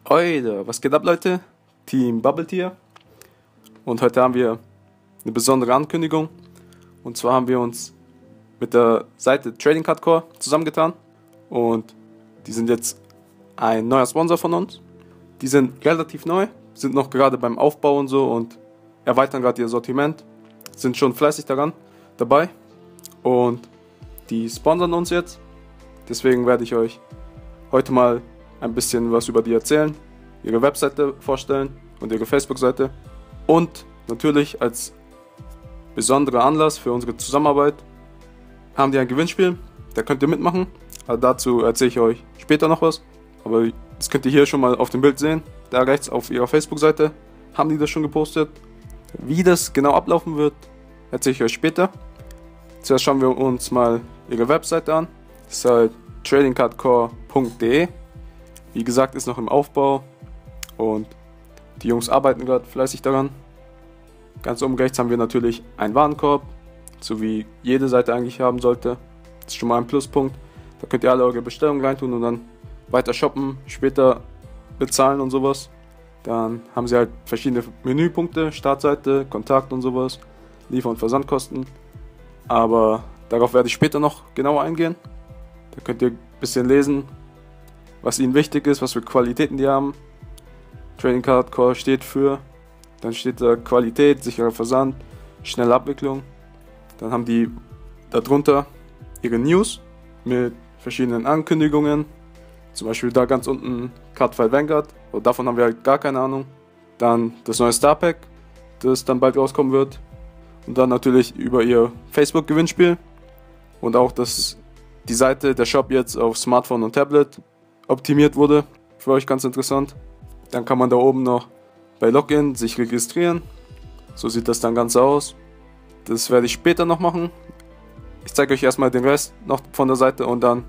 Heute, was geht ab, Leute? Team Bubble Tier. Und heute haben wir eine besondere Ankündigung. Und zwar haben wir uns mit der Seite Trading Card Core zusammengetan. Und die sind jetzt ein neuer Sponsor von uns. Die sind relativ neu, sind noch gerade beim Aufbau und so und erweitern gerade ihr Sortiment. Sind schon fleißig dabei. Und die sponsern uns jetzt. Deswegen werde ich euch heute mal ein bisschen was über die erzählen, ihre Webseite vorstellen und ihre Facebook-Seite. Und natürlich als besonderer Anlass für unsere Zusammenarbeit haben die ein Gewinnspiel, da könnt ihr mitmachen. Also dazu erzähle ich euch später noch was. Aber das könnt ihr hier schon mal auf dem Bild sehen. Da rechts auf ihrer Facebook-Seite haben die das schon gepostet. Wie das genau ablaufen wird, erzähle ich euch später. Zuerst schauen wir uns mal ihre Webseite an. Das ist halt tradingcardcore.de. Wie gesagt, ist noch im Aufbau und die Jungs arbeiten gerade fleißig daran. Ganz oben rechts haben wir natürlich einen Warenkorb, so wie jede Seite eigentlich haben sollte. Das ist schon mal ein Pluspunkt. Da könnt ihr alle eure Bestellungen reintun und dann weiter shoppen, später bezahlen und sowas. Dann haben sie halt verschiedene Menüpunkte, Startseite, Kontakt und sowas, Liefer- und Versandkosten. Aber darauf werde ich später noch genauer eingehen. Da könnt ihr ein bisschen lesen, was ihnen wichtig ist, was für Qualitäten die haben. Trading Card Core steht für, dann steht da Qualität, sicherer Versand, schnelle Abwicklung. Dann haben die darunter ihre News mit verschiedenen Ankündigungen. Zum Beispiel da ganz unten Cardfight Vanguard, aber davon haben wir halt gar keine Ahnung. Dann das neue Star Pack, das dann bald rauskommen wird. Und dann natürlich über ihr Facebook-Gewinnspiel. Und auch, dass die Seite, der Shop jetzt auf Smartphone und Tablet optimiert wurde. Für euch ganz interessant. Dann kann man da oben noch bei Login sich registrieren. So sieht das dann ganz aus. Das werde ich später noch machen. Ich zeige euch erstmal den Rest noch von der Seite und dann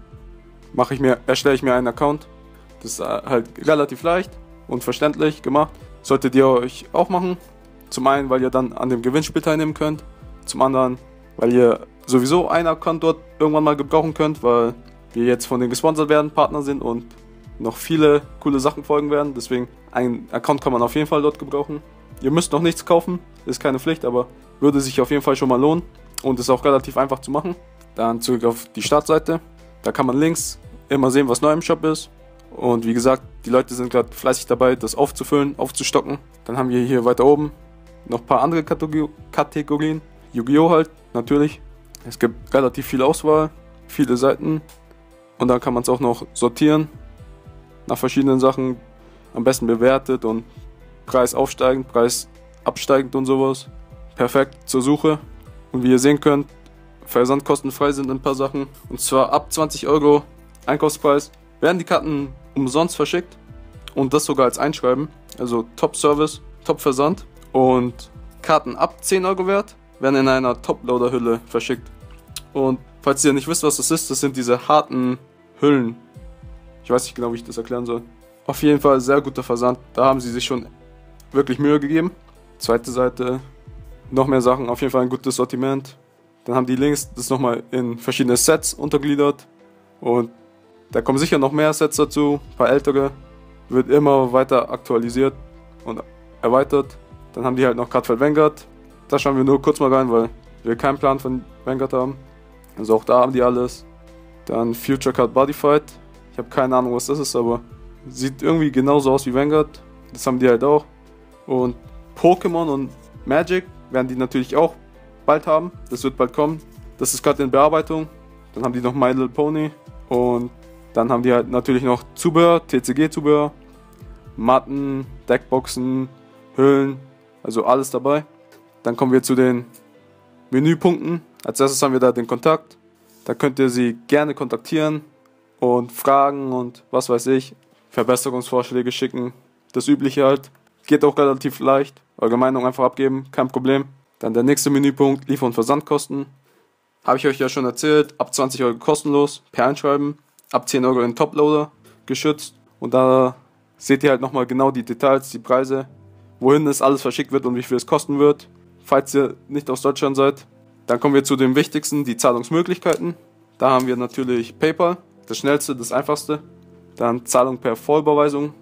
erstelle ich mir einen Account. Das ist halt relativ leicht und verständlich gemacht. Solltet ihr euch auch machen. Zum einen, weil ihr dann an dem Gewinnspiel teilnehmen könnt. Zum anderen, weil ihr sowieso einen Account dort irgendwann mal gebrauchen könnt, weil wir jetzt von denen gesponsert werden, Partner sind und noch viele coole Sachen folgen werden. Deswegen, einen Account kann man auf jeden Fall dort gebrauchen. Ihr müsst noch nichts kaufen, ist keine Pflicht, aber würde sich auf jeden Fall schon mal lohnen und ist auch relativ einfach zu machen. Dann zurück auf die Startseite. Da kann man links immer sehen, was neu im Shop ist. Und wie gesagt, die Leute sind gerade fleißig dabei, das aufzufüllen, aufzustocken. Dann haben wir hier weiter oben noch ein paar andere Kategorien. Yu-Gi-Oh! Halt, natürlich. Es gibt relativ viel Auswahl, viele Seiten. Und dann kann man es auch noch sortieren nach verschiedenen Sachen. Am besten bewertet und Preis aufsteigend, Preis absteigend und sowas. Perfekt zur Suche. Und wie ihr sehen könnt, versandkostenfrei sind ein paar Sachen. Und zwar ab 20 € Einkaufspreis werden die Karten umsonst verschickt. Und das sogar als Einschreiben. Also Top-Service, Top-Versand. Und Karten ab 10 € wert werden in einer Top-Loader-Hülle verschickt. Und falls ihr nicht wisst, was das ist, das sind diese harten Hüllen. Ich weiß nicht genau, wie ich das erklären soll. Auf jeden Fall sehr guter Versand. Da haben sie sich schon wirklich Mühe gegeben. Zweite Seite, noch mehr Sachen. Auf jeden Fall ein gutes Sortiment. Dann haben die links das nochmal in verschiedene Sets untergliedert. Und da kommen sicher noch mehr Sets dazu. Ein paar ältere. Wird immer weiter aktualisiert und erweitert. Dann haben die halt noch Cardfight Vanguard. Da schauen wir nur kurz mal rein, weil wir keinen Plan von Vanguard haben. Also auch da haben die alles. Dann Future Card Bodyfight. Ich habe keine Ahnung, was das ist, aber sieht irgendwie genauso aus wie Vanguard. Das haben die halt auch. Und Pokémon und Magic werden die natürlich auch bald haben. Das wird bald kommen. Das ist gerade in Bearbeitung. Dann haben die noch My Little Pony. Und dann haben die halt natürlich noch Zubehör, TCG-Zubehör, Matten, Deckboxen, Hüllen. Also alles dabei. Dann kommen wir zu den Menüpunkten. Als erstes haben wir da den Kontakt. Da könnt ihr sie gerne kontaktieren und fragen und was weiß ich, Verbesserungsvorschläge schicken. Das Übliche halt. Geht auch relativ leicht. Eure Meinung einfach abgeben, kein Problem. Dann der nächste Menüpunkt, Liefer- und Versandkosten. Habe ich euch ja schon erzählt, ab 20 € kostenlos per Einschreiben, ab 10 € in Toploader geschützt. Und da seht ihr halt nochmal genau die Details, die Preise, wohin es alles verschickt wird und wie viel es kosten wird, falls ihr nicht aus Deutschland seid. Dann kommen wir zu dem wichtigsten, die Zahlungsmöglichkeiten. Da haben wir natürlich PayPal, das schnellste, das einfachste. Dann Zahlung per Vollüberweisung,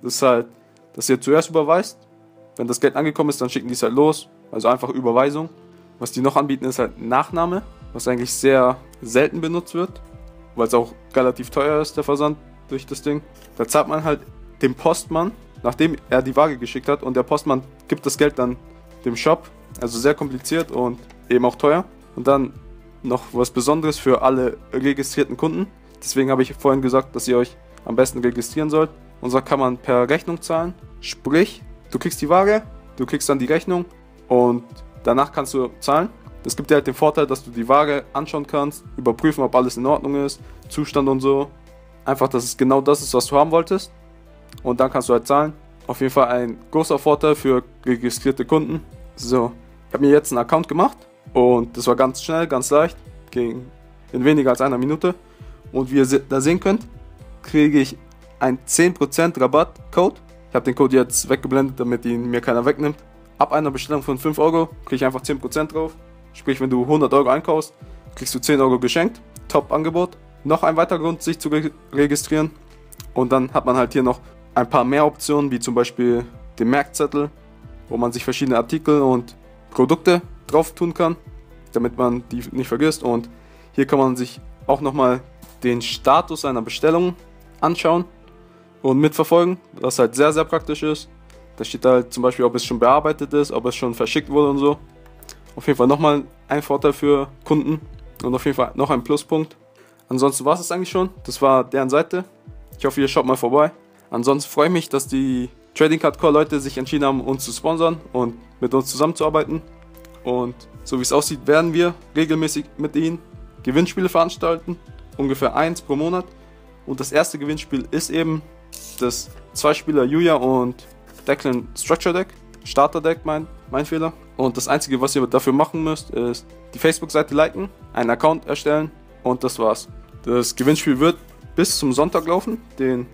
das ist halt, dass ihr zuerst überweist. Wenn das Geld angekommen ist, dann schicken die es halt los. Also einfach Überweisung. Was die noch anbieten, ist halt Nachname, was eigentlich sehr selten benutzt wird, weil es auch relativ teuer ist, der Versand durch das Ding. Da zahlt man halt dem Postmann, nachdem er die Ware geschickt hat, und der Postmann gibt das Geld dann dem Shop. Also sehr kompliziert und eben auch teuer. Und dann noch was Besonderes für alle registrierten Kunden. Deswegen habe ich vorhin gesagt, dass ihr euch am besten registrieren sollt. Und so kann man per Rechnung zahlen. Sprich, du kriegst die Ware, du kriegst dann die Rechnung und danach kannst du zahlen. Das gibt dir halt den Vorteil, dass du die Ware anschauen kannst, überprüfen, ob alles in Ordnung ist, Zustand und so. Einfach, dass es genau das ist, was du haben wolltest. Und dann kannst du halt zahlen. Auf jeden Fall ein großer Vorteil für registrierte Kunden. So, ich habe mir jetzt einen Account gemacht und das war ganz schnell, ganz leicht. Ging in weniger als einer Minute. Und wie ihr da sehen könnt, kriege ich einen 10% Rabattcode. Ich habe den Code jetzt weggeblendet, damit ihn mir keiner wegnimmt. Ab einer Bestellung von 5 Euro kriege ich einfach 10% drauf. Sprich, wenn du 100 Euro einkaufst, kriegst du 10 Euro geschenkt. Top Angebot. Noch ein weiterer Grund, sich zu registrieren. Und dann hat man halt hier noch ein paar mehr Optionen, wie zum Beispiel den Merkzettel, wo man sich verschiedene Artikel und Produkte drauf tun kann, damit man die nicht vergisst. Und hier kann man sich auch nochmal den Status einer Bestellung anschauen und mitverfolgen, was halt sehr, sehr praktisch ist. Da steht halt zum Beispiel, ob es schon bearbeitet ist, ob es schon verschickt wurde und so. Auf jeden Fall nochmal ein Vorteil für Kunden und auf jeden Fall noch ein Pluspunkt. Ansonsten war es eigentlich schon. Das war deren Seite. Ich hoffe, ihr schaut mal vorbei. Ansonsten freue ich mich, dass die Trading Card Core Leute sich entschieden haben, uns zu sponsern und mit uns zusammenzuarbeiten. Und so wie es aussieht, werden wir regelmäßig mit ihnen Gewinnspiele veranstalten. Ungefähr 1 pro Monat. Und das erste Gewinnspiel ist eben das 2-Spieler Yuya und Declan Structure Deck. Starter Deck, mein Fehler. Und das Einzige, was ihr dafür machen müsst, ist die Facebook-Seite liken, einen Account erstellen und das war's. Das Gewinnspiel wird bis zum Sonntag laufen, den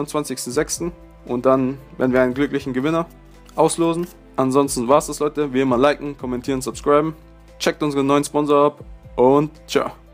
21.06. Und dann werden wir einen glücklichen Gewinner auslosen. Ansonsten war's das, Leute. Wie immer liken, kommentieren, subscriben. Checkt unseren neuen Sponsor ab und ciao.